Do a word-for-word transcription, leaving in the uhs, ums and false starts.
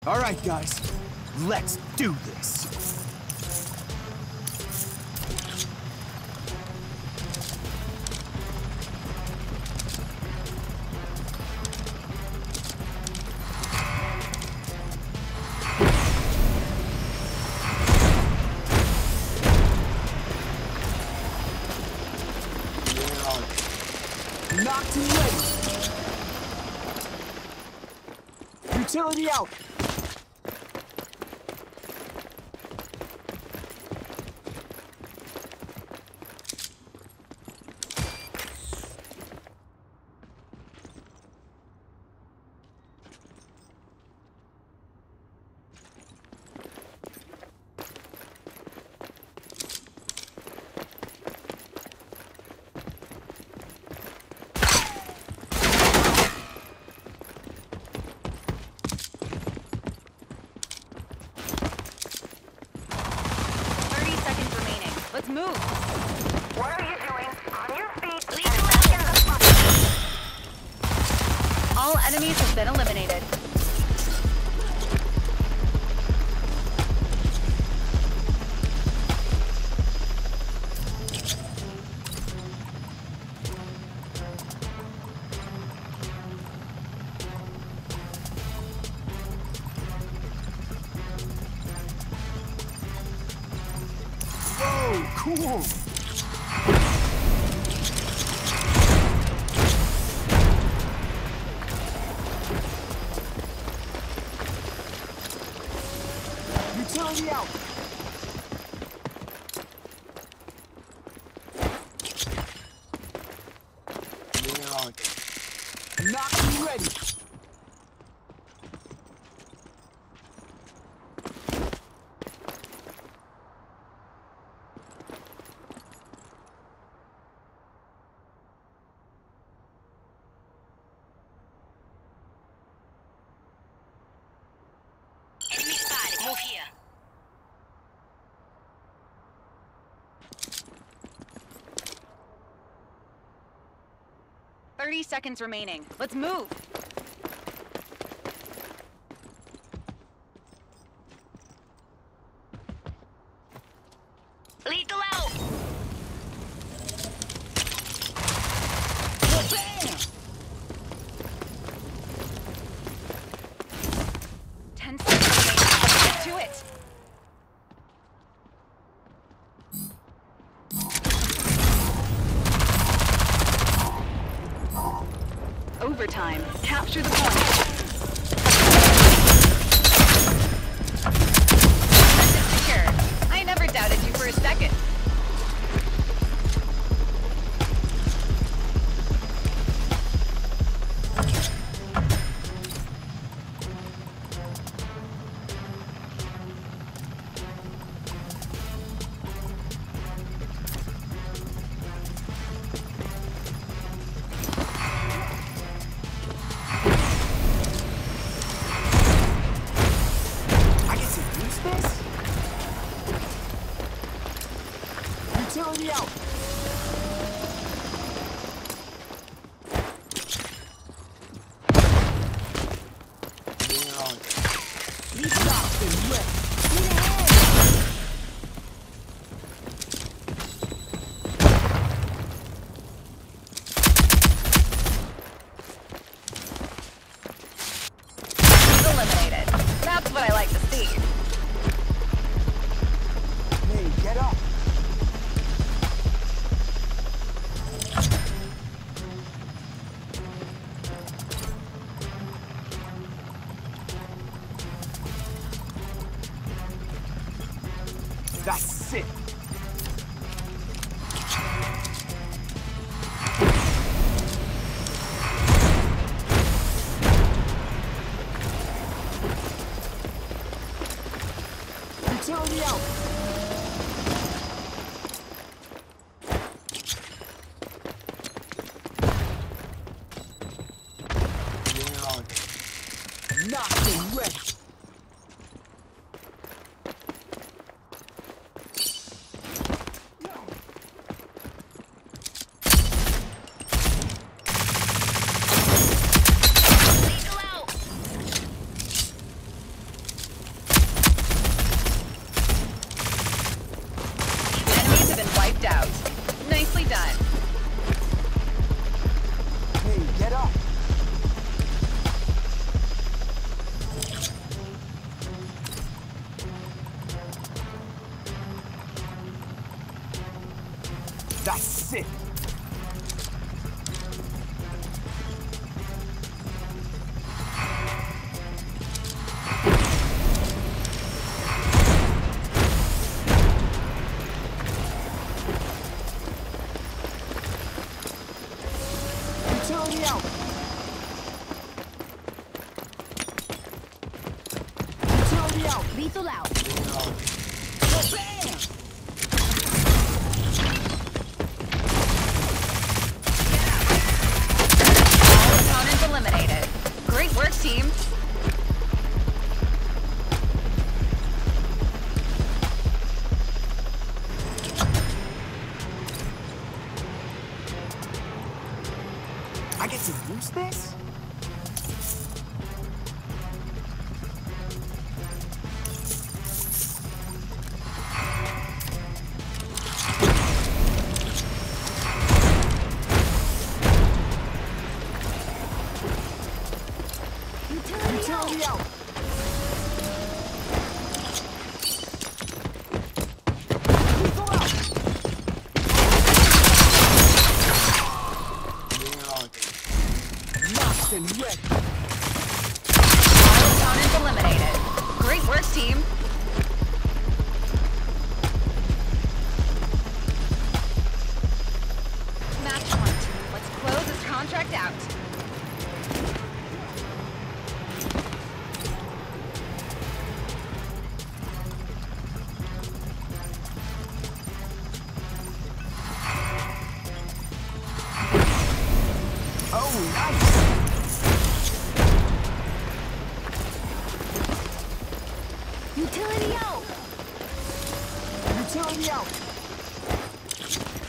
All right, guys, let's do this. Knocked and ready. Utility out. Let's move. What are you doing? On your feet. And back in the front. All enemies have been eliminated. Cool. Utility out. Yeah. Knocked and ready. Move here. Thirty seconds remaining. Let's move. Lethal out. Bam! Ten seconds remaining. Get to it. Overtime. Capture the point. Message secured. I never doubted you for a second. Utility out. He's knocked and ready. Get ahead. Eliminated. That's what I like to see. Hey, get up. That's it. Utility out. Yeah. Knocked and ready. done. Hey, get up. That's sick. Utility out. Utility out. Lethal out. Bam! All opponents eliminated. Great work, team. I get to use this? Utility, Utility out. out. Lethal out. Knocked and wrecked. All opponents eliminated. Great work, team. Match point. Let's close this contract out. Oh, nice. Utility out. Utility out.